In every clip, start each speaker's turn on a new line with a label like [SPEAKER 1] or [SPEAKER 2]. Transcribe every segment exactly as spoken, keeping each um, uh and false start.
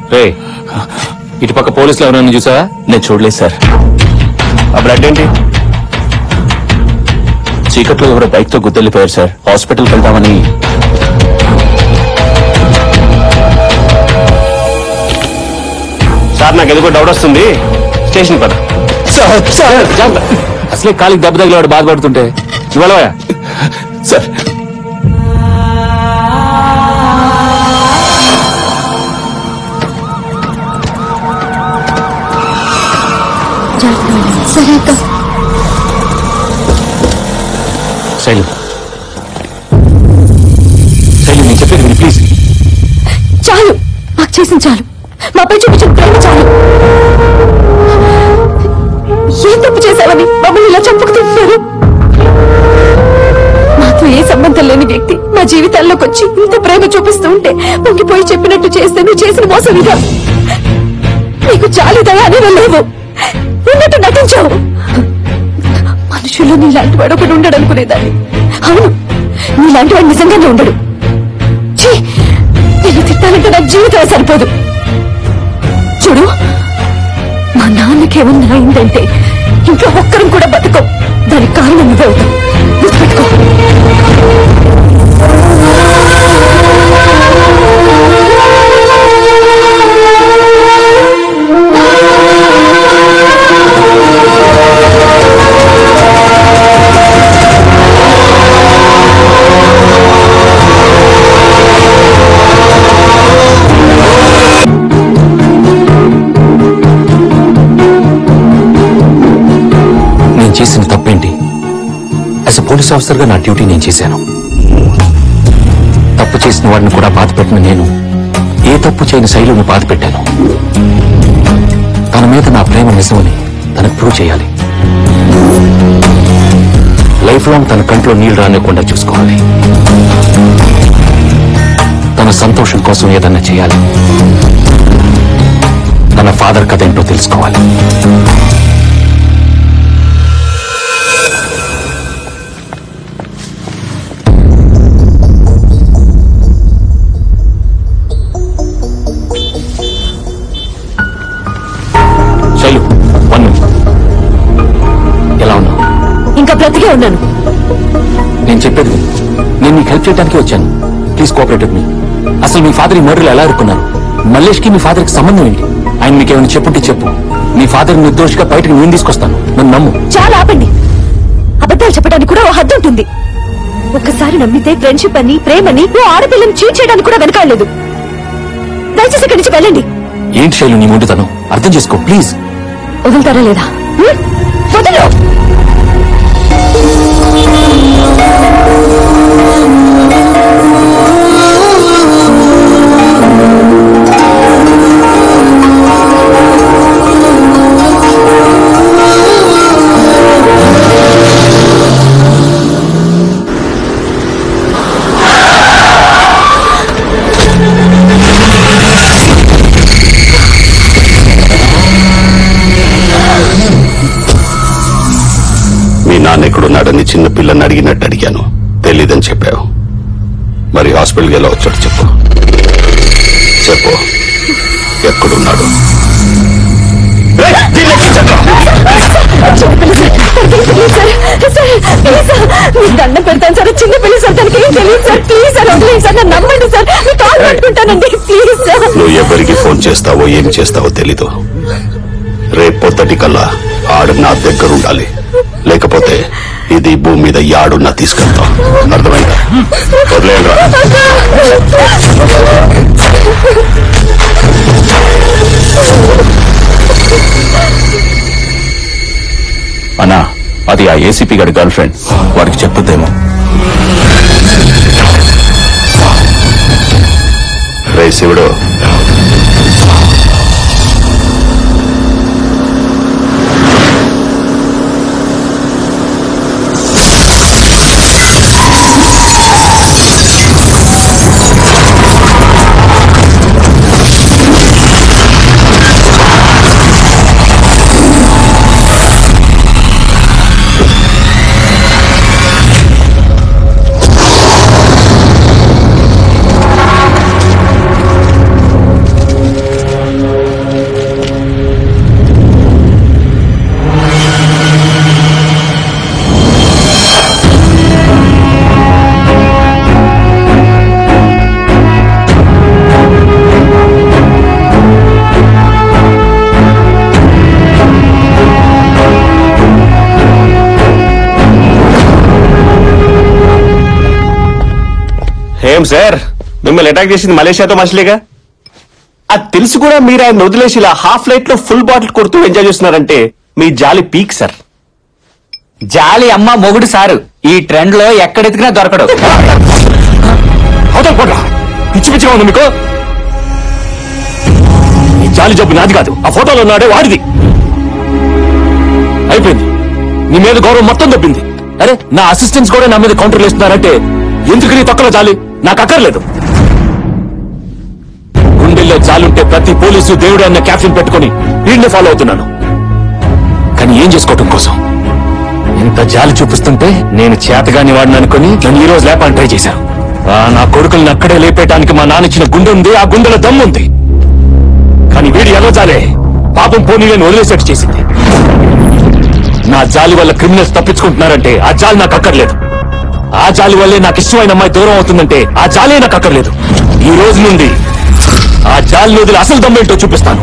[SPEAKER 1] రే ఇటు పక్క పోలీసులు ఎవరైనా చూసావా?
[SPEAKER 2] నేను చూడలేదు సార్.
[SPEAKER 1] ఆ బ్లడ్ ఏంటి?
[SPEAKER 2] చీకట్లో ఎవరో బైక్ తో గుద్దెళ్ళిపోయారు సార్. హాస్పిటల్కి వెళ్దామని.
[SPEAKER 1] సార్ నాకు ఎందుకో డౌట్ వస్తుంది, స్టేషన్ పద. అసలే కాలికి దెబ్బ తగిలేవాడు బాధపడుతుంటే ఇవాళ
[SPEAKER 2] సార్.
[SPEAKER 3] సరే అక్క.
[SPEAKER 2] శైలు శైలు నేను చెప్పేది విని ప్లీజ్.
[SPEAKER 3] చాలు, మాకు చేసింది చాలు. మాపై చూపించిన ప్రేమ చాలు. ఏం తప్పు చేశావని మమ్మల్ని ఇలా చంపుకు తింటున్నారు? మాతో ఏ సంబంధం లేని వ్యక్తి మా జీవితాల్లోకి వచ్చి ఇంత ప్రేమ చూపిస్తూ ఉంటే పొంగిపోయి చెప్పినట్టు చేస్తే నువ్వు చేసిన మోసం ఇదా? నీకు చాలు దయ అని లేవు, ఉన్నట్టు నటించావు. మనుషుల్లో నీలాంటి వాడు ఒకడు ఉండడు అనుకునేదాన్ని. అవును, నీలాంటి వాడు నిజంగానే ఉండడు. నేను తిట్టాలంటే నాకు జీవితం సరిపోదు. చూడు, మా నాన్నకేమన్నా అయిందంటే ఇంకా ఒక్కరం కూడా బతకం. దానికి కారణం నువ్వే అవుతావు, గుర్తుపెట్టుకో.
[SPEAKER 2] చేసిన తప్పేంటి? యాజ్ ఎ పోలీస్ ఆఫీసర్ గా నా డ్యూటీ నేను చేశాను. తప్పు చేసిన వాడిని కూడా బాధ పెట్టిన నేను ఏ తప్పు చేయని శైలుని బాధ పెట్టాను. తన మీద నా ప్రేమ నిజమని తనకు ప్రూవ్ చేయాలి. లైఫ్ లాంగ్ తన కంట్లో నీళ్లు రానివ్వకుండా చూసుకోవాలి. తన సంతోషం కోసం ఏదన్నా చేయాలి. తన ఫాదర్ కథ ఏంటో తెలుసుకోవాలి. Shailu, one minute. ఎలా ఉన్నావు?
[SPEAKER 3] ఇంకా బ్రతికే ఉన్నాను.
[SPEAKER 2] నేను చెప్పేది నేను నీకు హెల్ప్ చేయడానికి వచ్చాను. Please cooperate with me. అసలు మీ ఫాదర్ ఈ మర్డర్లు ఎలా ఇరుక్కున్నారు? మల్లేష్ కి మీ ఫాదర్ కి సంబంధం ఏంటి? ఆయన మీకేమైనా చెప్పుంటే చెప్పు. మీ ఫాదర్ నిర్దోషిగా బయటకు నేను తీసుకొస్తాను. నన్ను నమ్ము.
[SPEAKER 3] చాలా ఆపండి. అబద్ధాలు చెప్పడానికి కూడా ఓ హద్దు ఉంటుంది. ఒక్కసారి నమ్మితే ఫ్రెండ్షిప్ అని, ప్రేమని, ఓ ఆడపిల్లని చీట్ చేయడానికి కూడా వెనకాడలేదు. దయచేసి ఇక్కడి నుంచి వెళ్ళండి.
[SPEAKER 2] ఏంటి శైలు నీ మొండితనం? అర్థం చేసుకో ప్లీజ్.
[SPEAKER 3] వదులుతారా లేదా? వదలు.
[SPEAKER 4] ఎక్కడున్నాడని చిన్న పిల్లని అడిగినట్టు అడిగాను. తెలీదని చెప్పావు. మరి హాస్పిటల్కి ఎలా వచ్చాడు చెప్పు. చెప్పు, ఎక్కడున్నాడు?
[SPEAKER 3] దండం పెడతాను సార్. చిన్న పిల్లి సార్, తనకి ఏం తెలియదు సార్. ప్లీజ్ సార్, వదిలేదు సార్. నన్ను నమ్మండి సార్. మీ కాల్ పట్టుకుంటానండి ప్లీజ్ సార్.
[SPEAKER 4] నువ్వు ఎవరికి ఫోన్ చేస్తావో ఏం చేస్తావో తెలీదు. రేపు పొద్దుటి కల్లా ఆడు నా దగ్గర ఉండాలి. లేకపోతే ఇది భూమి మీద యాడున్నా తీసుకెళ్తాం. అర్థమైందా? వదిలేయండి.
[SPEAKER 2] అన్నా, అది ఆ ఏసీపీ గారి గర్ల్ ఫ్రెండ్. వాడికి చెప్పొద్దేమో.
[SPEAKER 4] రే శివుడు,
[SPEAKER 1] ఏం సార్ మిమ్మల్ని అటాక్ చేసింది మలేషియాతో మనుషులేగా అది తెలిసి కూడా మీరు ఆయన వదిలేసి ఇలా హాఫ్ లైట్ లో ఫుల్ బాటిల్ కొడుతూ ఎంజాయ్ చేస్తున్నారంటే మీ జాలి పీక్ సార్.
[SPEAKER 2] జాలి అమ్మ మొగుడు సారు ఈ ట్రెండ్ లో ఎక్కడెతికినా దొరకడు.
[SPEAKER 1] అవతల పోడ్రా, పిచ్చి పిచ్చిగా ఉంది మీకు. ఈ జాలి జబ్బు నాది కాదు, ఆ ఫోటోలో ఉన్నాడే వాడిది. అయిపోయింది, నీ మీద గౌరవం మొత్తం దొబ్బింది.
[SPEAKER 2] అరే నా అసిస్టెంట్స్ కూడా నా మీద కౌంటర్లు ఇస్తున్నారంటే
[SPEAKER 1] ఎందుకు నీ తొక్కలో జాలి నాకు అక్కర్లేదు.
[SPEAKER 2] గుండెల్లో జాలుంటే ప్రతి పోలీసు దేవుడు అన్న క్యాప్షన్ పెట్టుకుని వీడిని ఫాలో అవుతున్నాను. కానీ ఏం చేసుకోవటం కోసం ఇంత జాలి చూపిస్తుంటే నేను చేతగాని వాడిని అనుకుని నన్ను ఈ రోజు లేపాలని ట్రై చేశాను. ఆ నా కొడుకుల్ని అక్కడే లేపేయడానికి మా నాన్న ఇచ్చిన గుండె ఉంది, ఆ గుండెలో దమ్ముంది. కానీ వీడి ఎలా జాలే పాపం పోనీలను వదిలేసేట్టు చేసింది. నా జాలి వల్ల క్రిమినల్స్ తప్పించుకుంటున్నారంటే ఆ జాలి నాకు అక్కర్లేదు. ఆ జాలి వల్లే నాకు ఇష్టమైన అమ్మాయి దూరం అవుతుందంటే ఆ జాలే నాకు అక్కర్లేదు. ఈ రోజు నుండి ఆ జాలి వదిలి అసలు దమ్మేంటో చూపిస్తాను.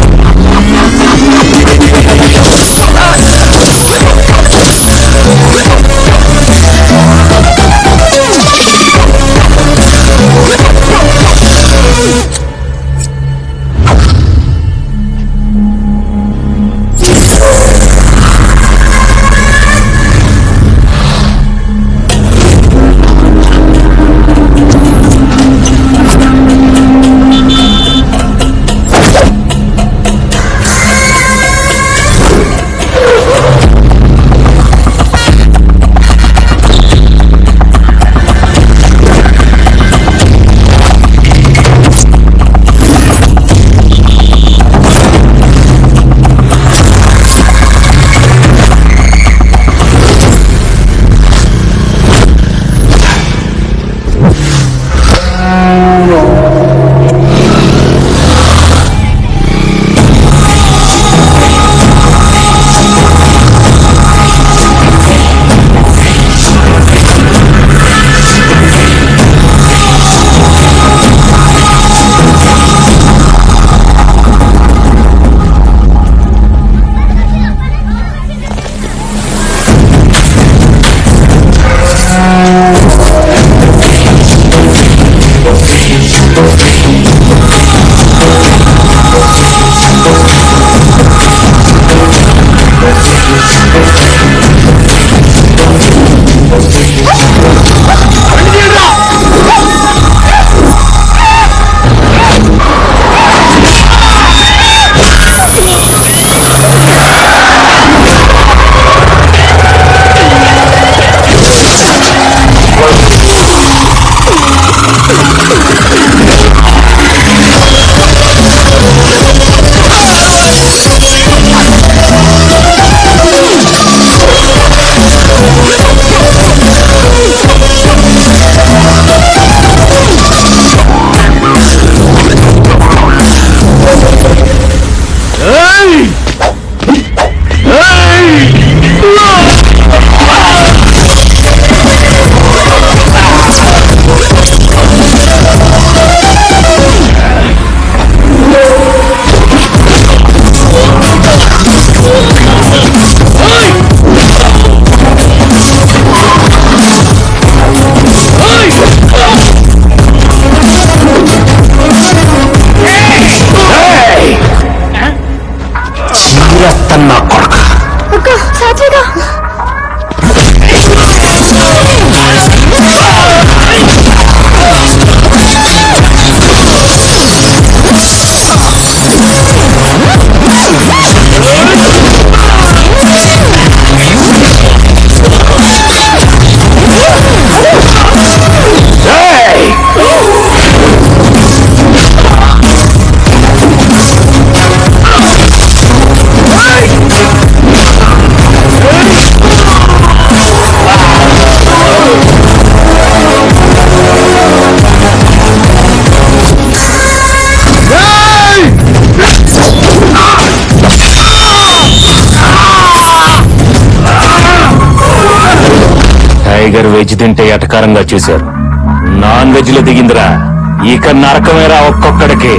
[SPEAKER 2] టైగర్ వెజ్ తింటే ఎటకారంగా చూశారు, నాన్ వెజ్ లో దిగిందిరా. ఇక నరకమేరా ఒక్కొక్కడికి.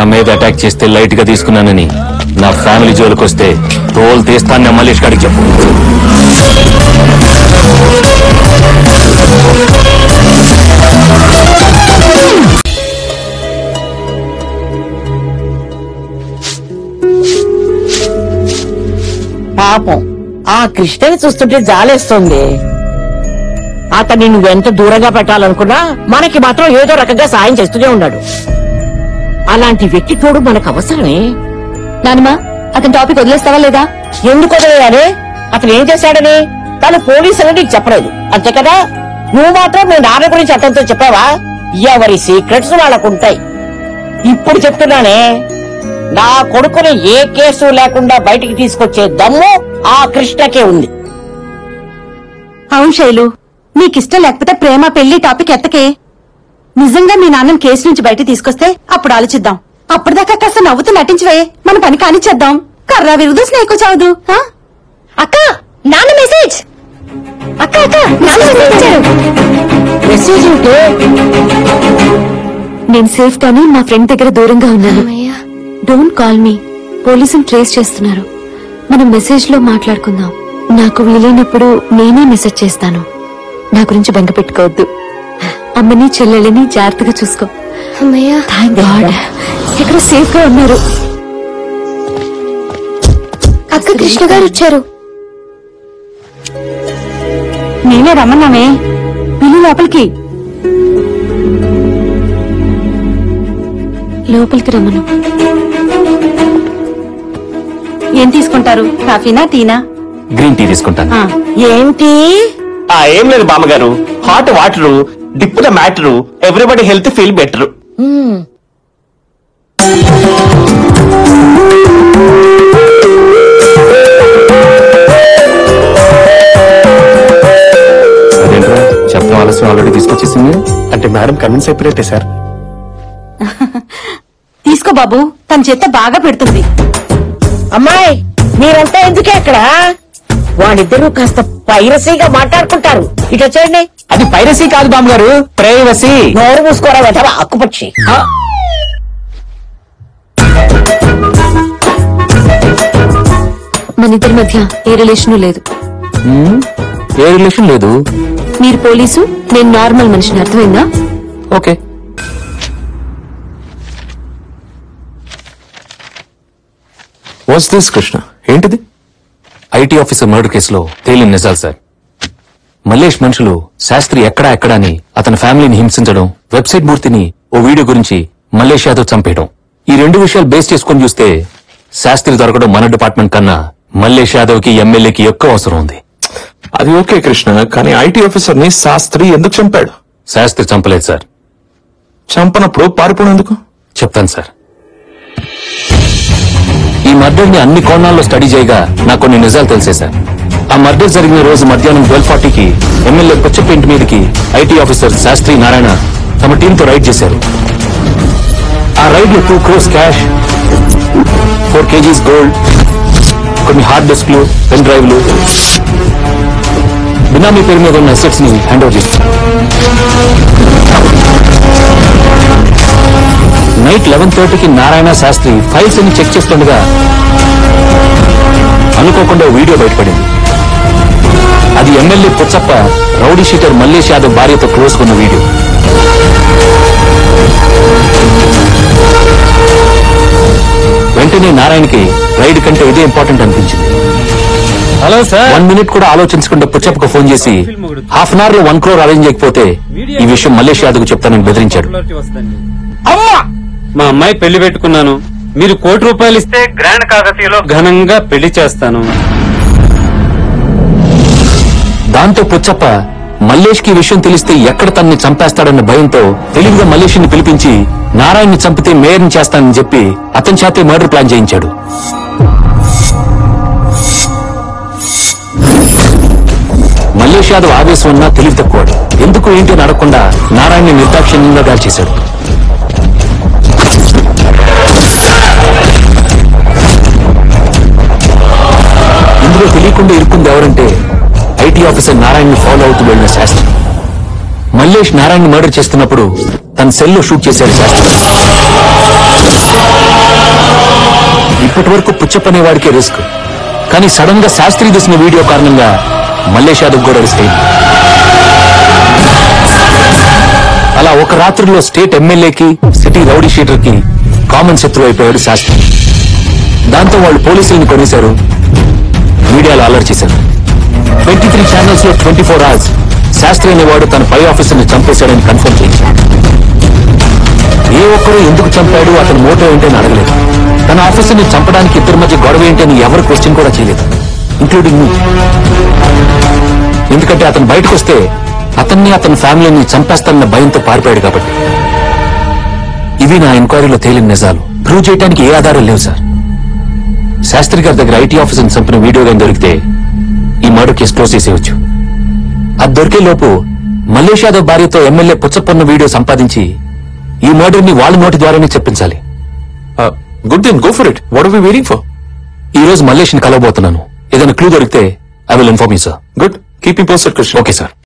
[SPEAKER 2] మీద అటాక్ చేస్తే లైట్ గా తీసుకున్నానని నా ఫ్యామిలీ జోలికి వస్తే తోలు తీస్తాను మల్లేష్ గారికి చెప్పు.
[SPEAKER 5] పాపం ఆ కృష్ణని చూస్తుంటే జాలేస్తుంది. అతన్ని నువ్వెంత దూరంగా పెట్టాలనుకున్నా మనకి మాత్రం ఏదో రకంగా సాయం చేస్తూనే ఉన్నాడు. అలాంటి వ్యక్తి తోడు మనకు అవసరమే.
[SPEAKER 3] నానమ్మా అతని టాపిక్ వదిలేస్తావా లేదా?
[SPEAKER 5] ఎందుకు వదిలేయాలి? అతను ఏం చేశాడని తను పోలీసులు నీకు చెప్పలేదు అంతే కదా? నువ్వు మాత్రం మీ నాన్న గురించి అతనితో చెప్పావా? ఎవరి సీక్రెట్స్ వాళ్ళకుంటాయి. ఇప్పుడు చెప్తున్నానే, నా కొడుకుని ఏ కేసు లేకుండా బయటికి తీసుకొచ్చే దమ్ము ఆ కృష్ణకే ఉంది.
[SPEAKER 3] అవును శైలు, నీకిష్టం లేకపోతే ప్రేమ పెళ్లి టాపిక్ ఎత్తకే. నిజంగా మీ నాన్నని కేసు నుంచి బయట తీసుకొస్తే అప్పుడు ఆలోచిద్దాం. అప్పటిదాకా కాస్త నవ్వుతూ నటించవే, మన పని కానిచ్చేద్దాం. కర్రా విరుదు స్నేహకు చావదు. అక్క నాన్న మెసేజ్. అక్క అక్క నాన్న మెసేజ్ ఇచ్చారు.
[SPEAKER 5] మెసేజ్ ఉంటే
[SPEAKER 3] నేను సేఫ్ గానీ మా ఫ్రెండ్ దగ్గర దూరంగా ఉన్నాను. డోంట్ కాల్ మీ, పోలీసులు ట్రేస్ చేస్తున్నారు. మనం మెసేజ్ లో మాట్లాడుకుందాం. నాకు వీలైనప్పుడు నేనే మెసేజ్ చేస్తాను. నా గురించి బెంగ పెట్టుకోవద్దు. అమ్మని చెల్లెళ్ళని జాగ్రత్తగా చూసుకో. థాంక్ గాడ్ ఇక్కడ సేఫ్ గా ఉన్నారు. అక్క కృష్ణ గారు వచ్చారు. నేనే రమ్మన్నామే, పిల్లి లోపలికి లోపలికి రమ్మను. ఏం తీసుకుంటారు? కాఫీనా టీనా?
[SPEAKER 2] గ్రీన్ టీ తీసుకుంటాను.
[SPEAKER 3] ఆ,
[SPEAKER 5] ఏంటి?
[SPEAKER 1] ఆ ఏం లేదు బామ్మగారు, hot water dip the matter, everybody health feel better.
[SPEAKER 2] అదేంట్రా చెప్పడం ఆలస్యం ఆల్రెడీ తీసుకొచ్చేసింది.
[SPEAKER 1] అంటే మేడం కన్విన్స్ అయిపోయినట్టే సార్.
[SPEAKER 3] తీసుకో బాబు, తన చేత బాగా పెడుతుంది.
[SPEAKER 5] అమ్మాయి మీరంతా ఎందుకే అక్కడ? వాళ్ళిద్దరూ కాస్త పైరసీగా మాట్లాడుకుంటారు. ఇటు వచ్చేయండి.
[SPEAKER 2] అది పైరసీ కాదు బామ్మగారు, ప్రైవసీ.
[SPEAKER 5] నోరు మూసుకోరా వెధవ అక్కుపక్షి.
[SPEAKER 3] మన ఇద్దరి మధ్య ఏ రిలేషన్ లేదు.
[SPEAKER 2] ఏ రిలేషన్ లేదు.
[SPEAKER 3] మీరు పోలీసు, నేను నార్మల్ మనిషిని, అర్థమైందా?
[SPEAKER 2] ఓకే. What's this Krishna? ఏంటిది? ఐటీ ఆఫీసర్ మర్డర్ కేసులో తేలిన నిజాలు సార్. మల్లేష్ మనుషులు శాస్త్రి ఎక్కడా ఎక్కడా అని అతని ఫ్యామిలీని హింసించడం, వెబ్సైట్ మూర్తిని ఓ వీడియో గురించి మల్లేష్ యాదవ్ చంపేయడం, ఈ రెండు విషయాలు బేస్ చేసుకుని చూస్తే శాస్త్రి దొరకడం మన డిపార్ట్మెంట్ కన్నా మల్లేష్ యాదవ్ కి ఎమ్మెల్యేకి ఎక్కువ అవసరం ఉంది.
[SPEAKER 6] అది ఓకే కృష్ణ, కానీ ఐటీ ఆఫీసర్ ని శాస్త్రి ఎందుకు చంపాడు?
[SPEAKER 2] శాస్త్రి చంపలేదు సార్.
[SPEAKER 6] చంపనప్పుడు పారిపోయినందుకు?
[SPEAKER 2] చెప్తాను సార్. ఈ మర్డర్ ని అన్ని కోణాల్లో స్టడీ చేయగా నాకు కొన్ని నిజాలు తెలిసే సార్. ఆ మర్డర్ జరిగిన రోజు మధ్యాహ్నం ట్వెల్వ్ ఫార్టీకి ఎమ్మెల్యే కొచ్చపేంటి మీదకి ఐటీ ఆఫీసర్ శాస్త్రి నారాయణ తమ టీంతో రైడ్ చేశారు. ఆ రైడ్ లో two crores cash, four KGs gold, కొన్ని హార్డ్ డిస్క్లు, పెన్ డ్రైవ్లు, బినామీ పేరు మీద ఉన్న అసెట్స్ ని హ్యాండ్ ఓవర్ చేశారు. నైట్ లెవెన్ థర్టీకి నారాయణ శాస్త్రి ఫైల్స్ అన్ని చెక్ చేస్తుండగా అనుకోకుండా వీడియో బయటపడింది. అది MLA Puchappa rowdy sheeter Mallesh Yadav భార్యతో క్లోజ్ కొన్న వీడియో. వెంటనే నారాయణకి రైడ్ కంటే ఇదే ఇంపార్టెంట్ అనిపించింది. Hello sir. వన్ మినిట్ కూడా ఆలోచించకుండా పుచ్చప్పకు ఫోన్ చేసి హాఫ్ అన్ అవర్ లో వన్ క్రోర్ అరేంజ్ చేయకపోతే ఈ విషయం మల్లేష్ యాదవ్ చెప్తానని బెదిరించాడు.
[SPEAKER 5] అమ్మా
[SPEAKER 7] మా అమ్మాయి పెళ్లి పెట్టుకున్నాను, మీరు కోటి రూపాయలు ఇస్తే గ్రాండ్ కాకతీయలో ఘనంగా పెళ్లి చేస్తాను.
[SPEAKER 2] దాంతో పుచ్చప్ప మల్లేష్ కి విషయం తెలిస్తే ఎక్కడ తనని చంపేస్తాడన్న భయంతో తెలివిగా మల్లేష్ ని పిలిపించి నారాయణ్ని చంపితే మేయర్ని చేస్తానని చెప్పి అతని చేతే మర్డర్ ప్లాన్ చేయించాడు. మల్లేష్ యాదవ్ ఆవేశం ఉన్నా తెలివి తక్కువాడు. ఎందుకు ఏంటి అని అడగకుండా నారాయణ్ని నిర్దాక్షిణ్యంగా దాడి చేశాడు. ఇందులో తెలియకుండా ఇరుక్కుంది ఎవరంటే ఐటీ ఆఫీసర్ నారాయణ్ని ఫాలో అవుతూ వెళ్లిన శాస్త్రి. మల్లేష్ నారాయణ్ మర్డర్ చేస్తున్నప్పుడు తన సెల్లో షూట్ చేశాడు శాస్త్రి. ఇప్పటి వరకు పుచ్చప్పనే వాడికే రిస్క్, కానీ సడన్ గా శాస్త్రి తీసిన వీడియో కారణంగా మల్లేష్ యాదవ్ కూడా రిస్క్ అయింది. అలా ఒక రాత్రిలో స్టేట్ ఎమ్మెల్యేకి సిటీ రౌడీ షీటర్ కి కామన్ శత్రువు అయిపోయాడు శాస్త్రి. దాంతో వాళ్ళు పోలీసుల్ని కొనేశారు, మీడియాలో అలర్ట్ చేశారు. ట్వంటీ త్రీ ఛానల్స్ లో ట్వంటీ ఫోర్ అవర్స్ శాస్త్రి అనేవాడు తన పై ఆఫీసర్ని చంపేశాడని కన్ఫర్మ్ చేయించాడు. ఏ ఒక్కరూ ఎందుకు చంపాడు, అతని మోటో ఏంటని అడగలేదు. తన ఆఫీసర్ని చంపడానికి ఇద్దరి మధ్య గొడవ ఏంటని ఎవరు క్వశ్చన్ కూడా చేయలేదు, ఇంక్లూడింగ్ మీ. ఎందుకంటే అతను బయటకు వస్తే అతన్ని అతని ఫ్యామిలీని చంపేస్తానన్న భయంతో పారిపోయాడు కాబట్టి. ఇవి నా ఎంక్వైరీలో తేలిన నిజాలు. ప్రూవ్ చేయడానికి ఏ ఆధారం లేవు సార్. శాస్త్రి గారి దగ్గర ఐటీ ఆఫీసర్ని చంపిన వీడియో గాని దొరికితే ఈ మర్డర్ కేసు క్లోజ్ చేసేయచ్చు. అది దొరికే లోపు మల్లేష్ యాదవ్ భార్యతో ఎమ్మెల్యే పుచ్చప్పన్న వీడియో సంపాదించి ఈ మర్డర్ ని వాళ్ళ నోటి ద్వారానే చెప్పించాలి.
[SPEAKER 6] Good then go for it. What are we waiting for?
[SPEAKER 2] ఈ రోజు మల్లేష్ ని కలవబోతున్నాను. ఏదైనా క్లూ దొరికితే I will inform you sir.
[SPEAKER 6] Good. Keep me posted Krishna.
[SPEAKER 2] Okay sir.